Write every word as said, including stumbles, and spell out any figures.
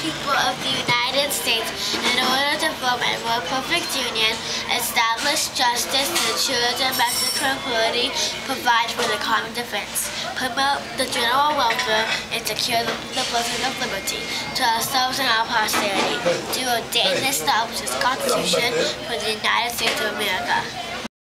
people of the United States, in order to form a more perfect union, establish justice to the children, domestic tranquility, provide for the common defense, promote the general welfare, and secure the, the blessings of liberty to ourselves and our posterity, to ordain and establish this Constitution for the United States of America.